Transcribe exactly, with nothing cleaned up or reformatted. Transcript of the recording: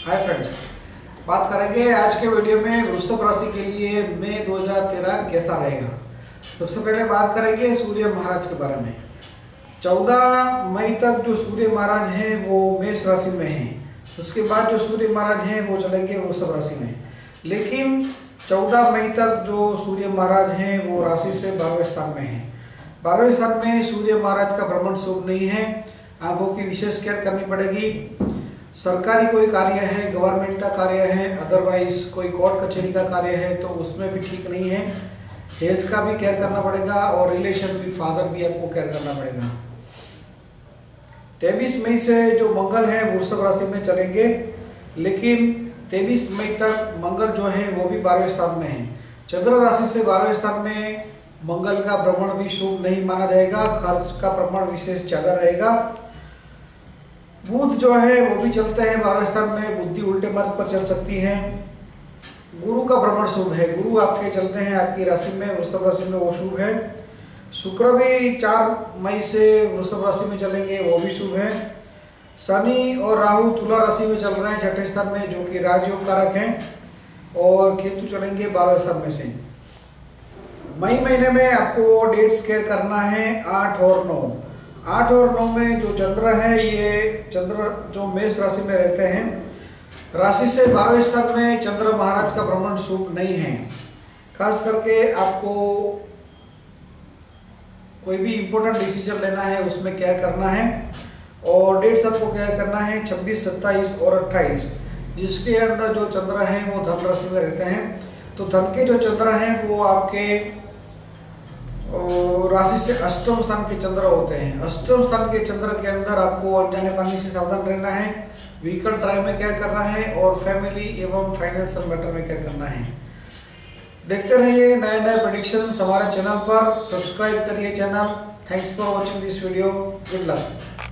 Hi friends, बात करेंगे आज के वीडियो में वृषभ राशि के लिए मई दो हज़ार तेरह कैसा रहेगा। सबसे पहले बात करेंगे सूर्य महाराज के बारे में। चौदह मई तक जो सूर्य महाराज हैं वो मेष राशि में हैं। उसके बाद जो सूर्य महाराज हैं वो चलेंगे वृषभ राशि में। लेकिन चौदह मई तक जो सूर्य महाराज हैं वो राशि से बारहवें स्थान में हैं। बारहवें स्थान में सूर्य महाराज का भ्रमण शुभ नहीं है। आंखों की विशेष केयर करनी पड़ेगी। सरकारी कोई कार्य है, गवर्नमेंट का कार्य है, अदरवाइज कोई कोर्ट कचहरी का कार्य है तो उसमें भी ठीक नहीं है। हेल्थ का भी केयर करना पड़ेगा और रिलेशन विद फादर भी आपको केयर करना पड़ेगा। तेईस मई से जो मंगल है वृषभ राशि में चलेंगे, लेकिन तेईस मई तक मंगल जो है वो भी बारहवें स्थान में है। चंद्र राशि से बारहवें स्थान में मंगल का भ्रमण भी शुभ नहीं माना जाएगा। खर्च का प्रमाण विशेष ज्यादा रहेगा। बुध जो है वो भी चलते हैं बारहवें स्थान में। बुद्धि उल्टे मार्ग पर चल सकती है। गुरु का भ्रमण शुभ है। गुरु आपके चलते हैं आपकी राशि में, वृषभ राशि में, वो शुभ है। शुक्र भी चार मई से वृषभ राशि में चलेंगे, वो भी शुभ है। शनि और राहु तुला राशि में चल रहे हैं छठे स्थान में, जो कि राजयोग कारक हैं। और केतु चलेंगे बारहवें स्थान में से। मई महीने में आपको डेट्स केयर करना है आठ और नौ। आठ और नौ में जो चंद्र है, ये चंद्र जो मेष राशि में रहते हैं, राशि से बारहवें स्थान में चंद्र महाराज का भ्रमण शुभ नहीं है। खास करके आपको कोई भी इंपॉर्टेंट डिसीजन लेना है उसमें केयर करना है। और डेट्स आपको केयर करना है छब्बीस, सत्ताईस और अट्ठाईस, जिसके अंदर जो चंद्र हैं वो धन राशि में रहते हैं। तो धन के जो चंद्र हैं वो आपके राशि से अष्टम स्थान के चंद्र होते हैं। अष्टम स्थान के चंद्र के अंदर आपको अनजाने पानी से सावधान रहना है। व्हीकल ड्राइव में केयर करना है और फैमिली एवं फाइनेंशियल मैटर में केयर करना है। देखते रहिए नए नए प्रेडिक्शंस हमारे चैनल पर। सब्सक्राइब करिए channel. Thanks for watching this video. Good luck.